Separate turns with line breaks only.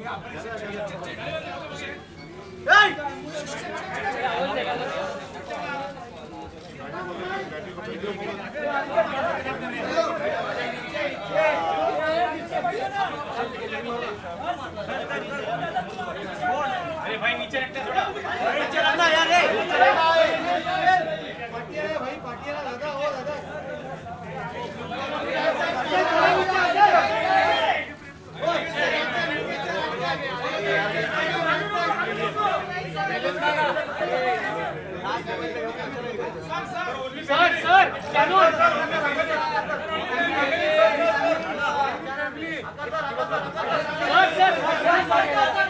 अरे भाई नीचे रखते थोड़ा, नीचे रखना यार रे, भाई पाटिया दादा हो दादा सर सर कैनोन सर सर